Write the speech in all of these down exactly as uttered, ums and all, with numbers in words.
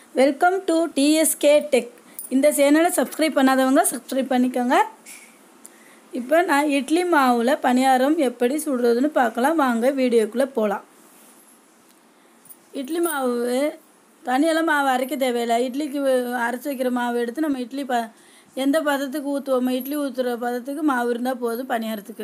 Welcome to TSK tech. இந்த சேனலை subscribe பண்ணாதவங்க சப்ஸ்கிரைப் பண்ணிக்கோங்க. இப்போ நான் இட்லி மாவில் பணியாரம் எப்படி சுடுறதுன்னு பார்க்கலாம். வாங்க வீடியோக்குள்ளே போகலாம். இட்லி மாவு தனியெல்லாம் மாவு அரைக்க தேவையில்லை. இட்லிக்கு அரைச்சி வைக்கிற மாவு எடுத்து நம்ம இட்லி ப எந்த பதத்துக்கு ஊற்றுவோமோ இட்லி ஊற்றுற பதத்துக்கு மாவு இருந்தால் போதும் பணியாரத்துக்கு.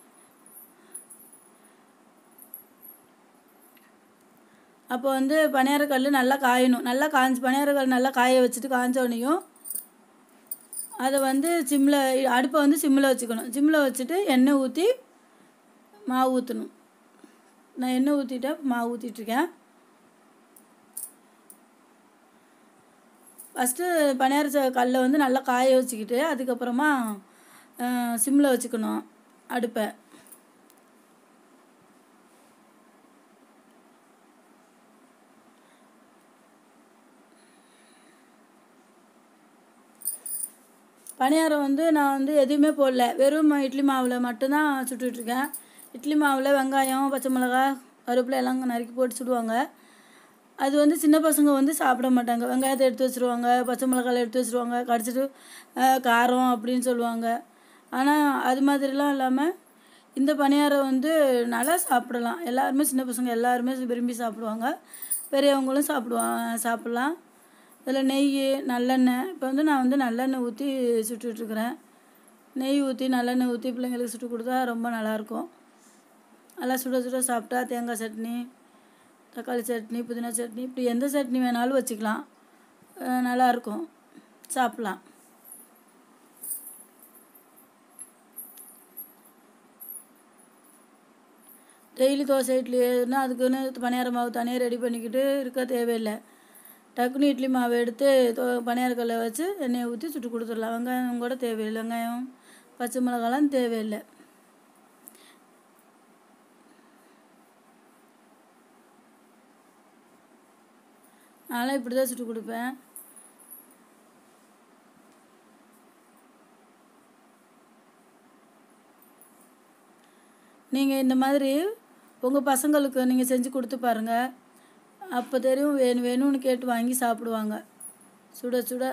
அப்போ வந்து பணியாரக்கல் நல்லா காயணும். நல்லா காஞ்சி பணியாரக்கல் நல்லா காய வச்சுட்டு காஞ்சோடனையும் அதை வந்து சிம்மில் அடுப்பை வந்து சிம்மில் வச்சுக்கணும். சிம்மில் வச்சுட்டு எண்ணெய் ஊற்றி மாவு ஊற்றணும். நான் எண்ணெய் ஊற்றிட்டேன், மாவு ஊற்றிட்டுருக்கேன். ஃபஸ்ட்டு பணியார கல்லை வந்து நல்லா காய வச்சுக்கிட்டு அதுக்கப்புறமா சிம்மில் வச்சுக்கணும் அடுப்பை. பணியாரம் வந்து நான் வந்து எதுவுமே போடல, வெறும் இட்லி மாவில் மட்டும்தான் சுட்டுட்ருக்கேன். இட்லி மாவில் வெங்காயம், பச்சை மிளகா, கருவேப்பிலை எல்லாம் நறுக்கி போட்டு சுடுவாங்க. அது வந்து சின்ன பசங்க வந்து சாப்பிட மாட்டாங்க. வெங்காயத்தை எடுத்து வச்சுருவாங்க, பச்சை மிளகாய் எடுத்து வச்சுருவாங்க, கடிச்சிட்டு காரம் அப்படின்னு சொல்லுவாங்க. ஆனால் அது மாதிரிலாம் இல்லாமல் இந்த பணியாரம் வந்து நல்லா சாப்பிடலாம். எல்லாருமே சின்ன பசங்க எல்லாருமே விரும்பி சாப்பிடுவாங்க. பெரியவங்களும் சாப்பிடுவாங்க சாப்பிட்லாம். இதில் நெய், நல்லெண்ணெய், இப்போ வந்து நான் வந்து நல்லெண்ணெய் ஊற்றி சுட்டுட்ருக்குறேன். நெய் ஊற்றி நல்லெண்ணெய் ஊற்றி பிள்ளைங்களுக்கு சுட்டு கொடுத்தா ரொம்ப நல்லாயிருக்கும். நல்லா சுட சுட சாப்பிட்டா தேங்காய் சட்னி, தக்காளி சட்னி, புதினா சட்னி, இப்படி எந்த சட்னி வேணாலும் வச்சுக்கலாம். நல்லாயிருக்கும், சாப்பிட்லாம். டெய்லி தோசை இட்லி எதுனா அதுக்குன்னு பணியார மாவு தனியாக ரெடி பண்ணிக்கிட்டு இருக்க தேவையில்லை. டக்குனு இட்லி மாவு எடுத்து தோ பணியாரக்கல்லை வச்சு எண்ணெயை ஊற்றி சுட்டு கொடுத்துடலாம். வெங்காயம் கூட தேவையில்லை, வெங்காயம் பச்சை மிளகாலாம் தேவையில்லை. அதெல்லாம் இப்படி தான் சுட்டு கொடுப்பேன். நீங்கள் இந்த மாதிரி உங்கள் பசங்களுக்கு நீங்கள் செஞ்சு கொடுத்து பாருங்கள். அப்போ தெரியும், வேணும் வேணும்னு கேட்டு வாங்கி சாப்பிடுவாங்க. சுட சுட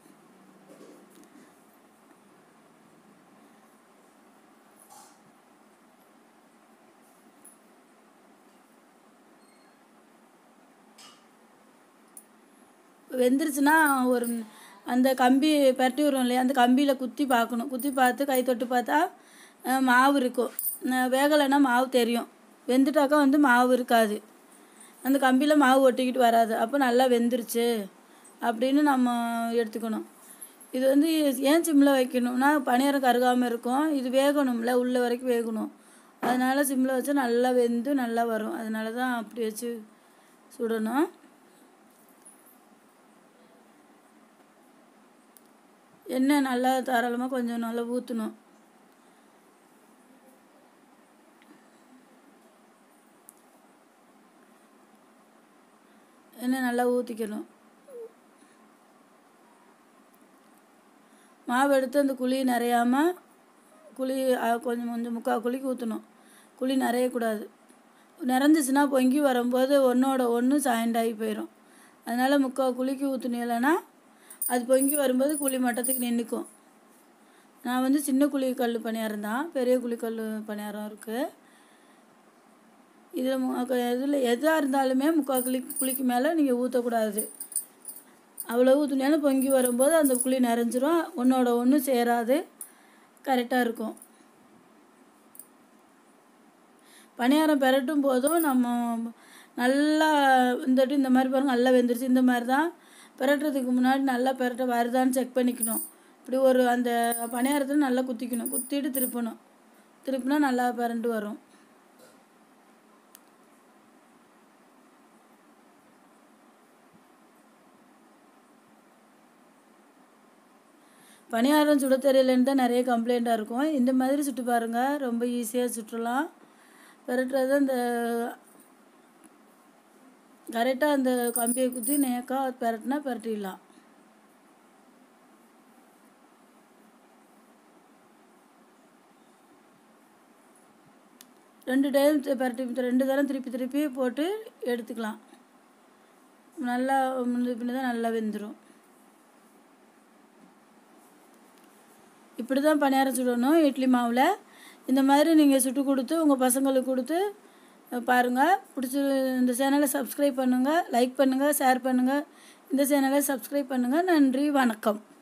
வெந்துருச்சுன்னா ஒரு அந்த கம்பி பரட்டி வரும் இல்லையா, அந்த கம்பியில் குத்தி பார்க்கணும். குத்தி பார்த்து கை தொட்டு பார்த்தா மாவு இருக்கும். வேகலைன்னா மாவு தெரியும். வெந்துட்டாக்கா வந்து மாவு இருக்காது. அந்த கம்பியில் மாவு ஒட்டிக்கிட்டு வராது. அப்போ நல்லா வெந்துருச்சு அப்படின்னு நம்ம எடுத்துக்கணும். இது வந்து ஏன் சிம்மில் வைக்கணும்னா பணியாரம் கருகாமல் இருக்கும். இது வேகணும்ல, உள்ள வரைக்கும் வேகணும். அதனால் சிம்மில் வச்சா நல்லா வெந்து நல்லா வரும். அதனால தான் அப்படி வச்சு சுடணும். எண்ணெய் நல்லா தாராளமாக கொஞ்சம் நல்லா ஊற்றணும். எண்ணெய் நல்லா ஊற்றிக்கணும். மாவு எடுத்து அந்த குழி நிறையாமல் குழி கொஞ்சம் கொஞ்சம் முக்கால் குழிக்கு ஊற்றணும். குழி நிறையக்கூடாது. நிறைஞ்சிச்சுன்னா பொங்கி வரும்போது ஒன்றோட ஒன்று சாயண்டாகி போயிடும். அதனால் முக்கால் குழிக்கு ஊற்றணும். இல்லைன்னா அது பொங்கி வரும்போது குழி மட்டத்துக்கு நின்றுக்கும். நான் வந்து சின்ன குழி கல் பணியாரம் தான், பெரிய குழி கல் பணியாரம் இருக்குது. இதில் இதில் எதாக இருந்தாலுமே முக்கால் குழி குழிக்கு மேலே நீங்கள் ஊற்றக்கூடாது. அவ்வளோ ஊற்றினாலும் பொங்கி வரும்போது அந்த குழி நிறைஞ்சிரும், ஒன்றோட ஒன்று சேராது, கரெக்டாக இருக்கும். பணியாரம் பெரட்டும் போதும் நம்ம நல்லா வந்துட்டு இந்த மாதிரி பாருங்கள், நல்லா வெந்துருச்சு. இந்த மாதிரி தான் பெரட்டுறதுக்கு முன்னாடி நல்லா பெரட்ட வருதான்னு செக் பண்ணிக்கணும். இப்படி ஒரு அந்த பணியாரத்தில் நல்லா குத்திக்கணும். குத்திட்டு திருப்பணும். திருப்பினா நல்லா பெரண்டு வரும். பணியாரம் சுட தெரியலன்னு தான் நிறைய கம்ப்ளைண்ட்டாக இருக்கும். இந்த மாதிரி சுட்டு பாருங்கள், ரொம்ப ஈஸியாக சுற்றலாம். பெரட்டுறது அந்த கரெக்டாக அந்த கம்பியை குத்தி நேக்காக பெரட்டினா பெரட்டிடலாம். ரெண்டு டைம் பெரட்டி ரெண்டு தரம் திருப்பி திருப்பி போட்டு எடுத்துக்கலாம். நல்லா முந்து பின்ன தான் நல்லா வெந்துடும். இப்படி தான் பணியாரம் சுடணும் இட்லி மாவில். இந்த மாதிரி நீங்கள் சுட்டு கொடுத்து உங்கள் பசங்களுக்கு கொடுத்து பாருங்கள். பிடிச்சி இந்த சேனலை சப்ஸ்கிரைப் பண்ணுங்கள், லைக் பண்ணுங்கள், ஷேர் பண்ணுங்கள். இந்த சேனலை சப்ஸ்கிரைப் பண்ணுங்கள். நன்றி, வணக்கம்.